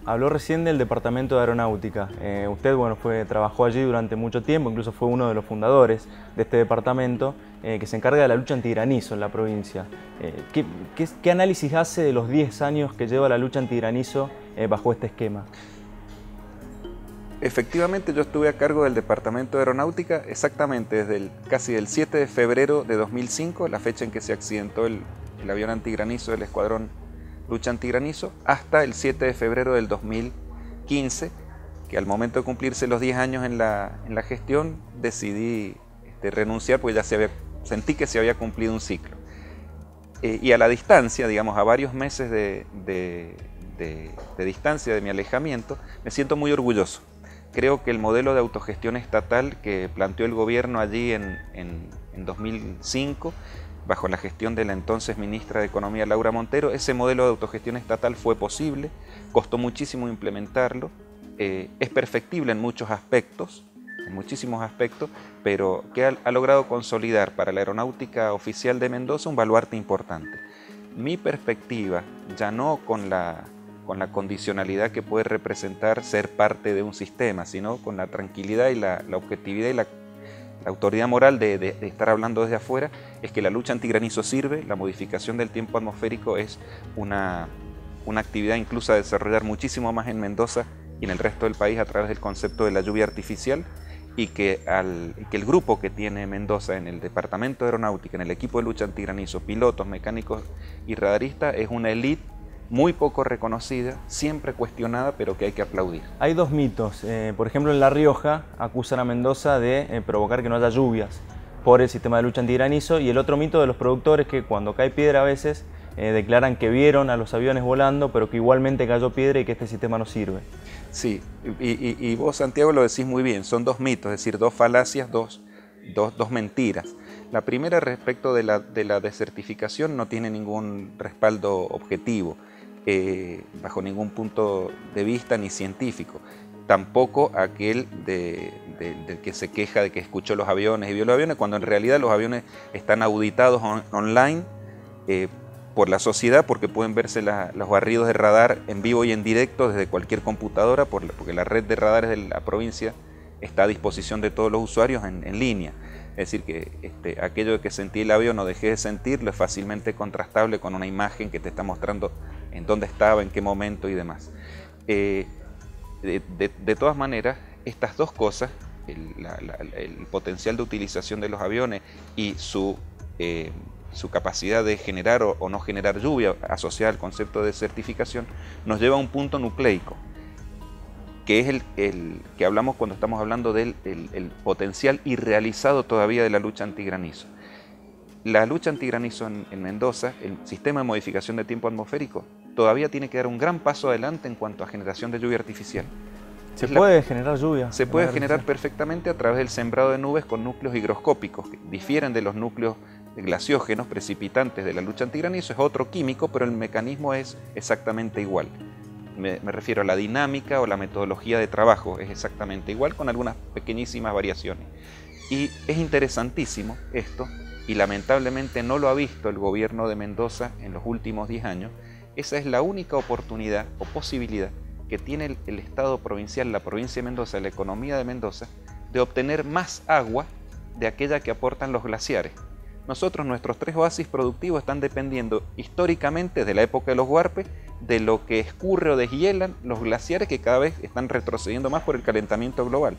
Habló recién del Departamento de Aeronáutica. Usted bueno, trabajó allí durante mucho tiempo, incluso fue uno de los fundadores de este departamento que se encarga de la lucha antigranizo en la provincia. ¿Qué análisis hace de los 10 años que lleva la lucha antigranizo bajo este esquema? Efectivamente, yo estuve a cargo del Departamento de Aeronáutica exactamente desde casi el 7 de febrero de 2005, la fecha en que se accidentó el avión antigranizo del Escuadrón Lucha Antigranizo, hasta el 7 de febrero del 2015, que al momento de cumplirse los 10 años en la gestión, decidí renunciar porque ya sentí que se había cumplido un ciclo. Y a la distancia, digamos, a varios meses de distancia de mi alejamiento, me siento muy orgulloso. Creo que el modelo de autogestión estatal que planteó el gobierno allí en 2005, bajo la gestión de la entonces ministra de Economía Laura Montero, ese modelo de autogestión estatal fue posible, costó muchísimo implementarlo, es perfectible en muchos aspectos, en muchísimos aspectos, pero que ha logrado consolidar para la aeronáutica oficial de Mendoza un baluarte importante. Mi perspectiva, ya no con la condicionalidad que puede representar ser parte de un sistema, sino con la tranquilidad y la objetividad y la autoridad moral de estar hablando desde afuera, es que la lucha antigranizo sirve, la modificación del tiempo atmosférico es una actividad incluso a desarrollar muchísimo más en Mendoza y en el resto del país a través del concepto de la lluvia artificial, y que el grupo que tiene Mendoza en el Departamento de Aeronáutica, en el equipo de lucha antigranizo, pilotos, mecánicos y radaristas, es una élite muy poco reconocida, siempre cuestionada, pero que hay que aplaudir. Hay dos mitos. Por ejemplo, en La Rioja acusan a Mendoza de provocar que no haya lluvias por el sistema de lucha antigranizo, y el otro mito de los productores que cuando cae piedra a veces declaran que vieron a los aviones volando, pero que igualmente cayó piedra y que este sistema no sirve. Sí, y vos, Santiago, lo decís muy bien, son dos mitos, es decir, dos falacias, dos mentiras. La primera, respecto de la desertificación, no tiene ningún respaldo objetivo, bajo ningún punto de vista ni científico. Tampoco aquel del que se queja de que escuchó los aviones y vio los aviones, cuando en realidad los aviones están auditados online por la sociedad, porque pueden verse los barridos de radar en vivo y en directo desde cualquier computadora, porque la red de radares de la provincia está a disposición de todos los usuarios en línea. Es decir, que aquello de que sentí el avión o dejé de sentirlo es fácilmente contrastable con una imagen que te está mostrando en dónde estaba, en qué momento y demás. De todas maneras, estas dos cosas, el potencial de utilización de los aviones y su capacidad de generar o no generar lluvia asociada al concepto de certificación, nos lleva a un punto nucleico, que es el que hablamos cuando estamos hablando del potencial irrealizado todavía de la lucha antigranizo. La lucha antigranizo en Mendoza, el sistema de modificación de tiempo atmosférico, todavía tiene que dar un gran paso adelante en cuanto a generación de lluvia artificial. ¿Se puede generar lluvia? Se puede generar perfectamente a través del sembrado de nubes con núcleos higroscópicos, que difieren de los núcleos glaciógenos precipitantes de la lucha antigranizo. Es otro químico, pero el mecanismo es exactamente igual. Me refiero a la dinámica o la metodología de trabajo, es exactamente igual, con algunas pequeñísimas variaciones. Y es interesantísimo esto, y lamentablemente no lo ha visto el gobierno de Mendoza en los últimos 10 años. Esa es la única oportunidad o posibilidad que tiene el Estado provincial, la provincia de Mendoza, la economía de Mendoza, de obtener más agua de aquella que aportan los glaciares. Nosotros, nuestros 3 oasis productivos están dependiendo históricamente de la época de los huarpes, de lo que escurre o deshielan los glaciares, que cada vez están retrocediendo más por el calentamiento global.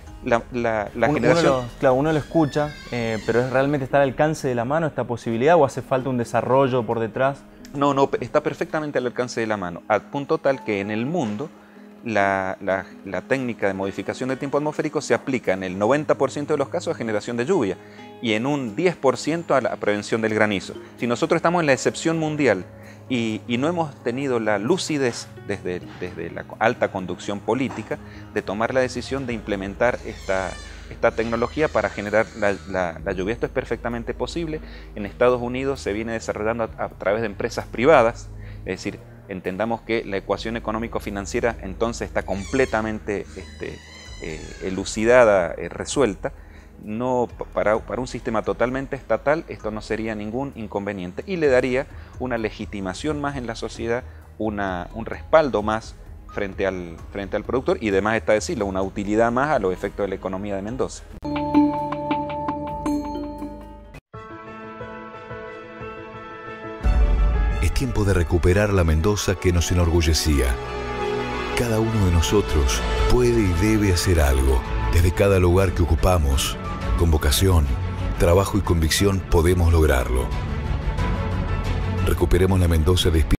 Uno lo escucha, pero ¿es realmente está al alcance de la mano esta posibilidad o hace falta un desarrollo por detrás? No, está perfectamente al alcance de la mano, al punto tal que en el mundo la técnica de modificación de tiempo atmosférico se aplica en el 90% de los casos a generación de lluvia y en un 10% a la prevención del granizo. Si nosotros estamos en la excepción mundial y no hemos tenido la lucidez desde la alta conducción política de tomar la decisión de implementar esta tecnología para generar la lluvia. Esto es perfectamente posible. En Estados Unidos se viene desarrollando a través de empresas privadas, es decir, entendamos que la ecuación económico-financiera entonces está completamente elucidada, resuelta. No, para un sistema totalmente estatal esto no sería ningún inconveniente y le daría una legitimación más en la sociedad, un respaldo más frente al productor, y además está decirlo, una utilidad más a los efectos de la economía de Mendoza. Es tiempo de recuperar la Mendoza que nos enorgullecía. Cada uno de nosotros puede y debe hacer algo. Desde cada lugar que ocupamos, con vocación, trabajo y convicción podemos lograrlo. Recuperemos la Mendoza de espíritu.